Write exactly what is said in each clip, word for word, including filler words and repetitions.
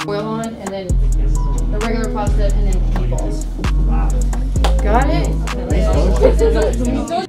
oil on, and then the regular pasta, and then meatballs. Got it? Okay.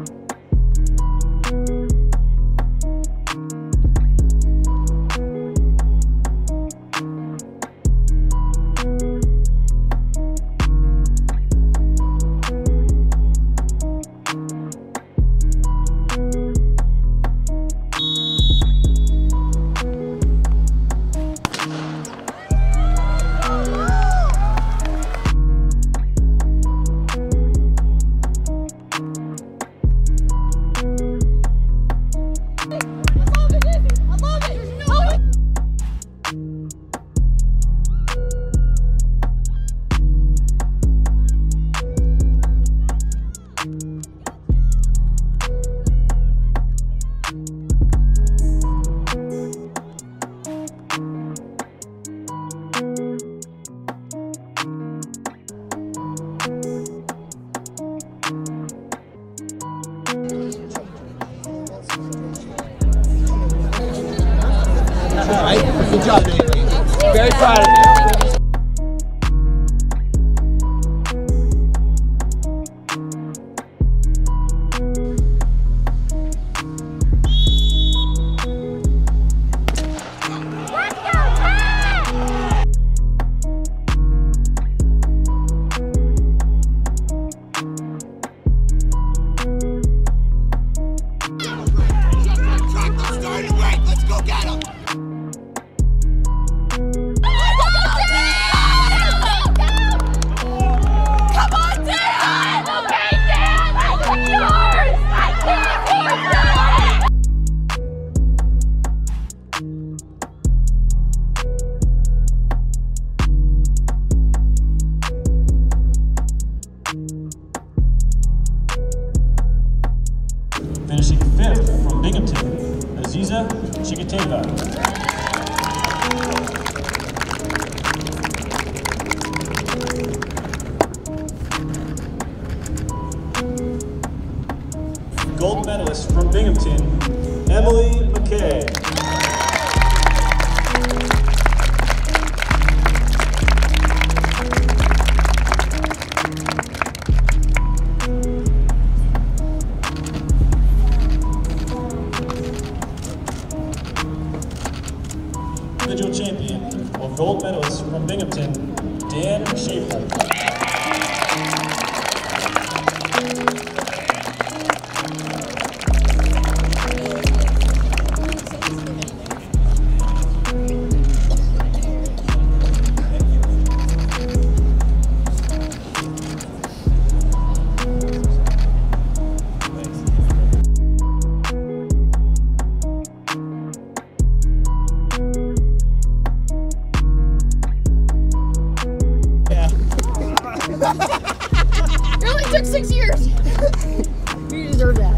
Alright, good job, Nate. Very proud of you. Finishing fifth from Binghamton, Aziza Chikateva. Gold medalist from Binghamton, Emily McKay. Individual champion, or gold medalist from Binghamton, Dan Schaefer. It only took six years. You deserve that.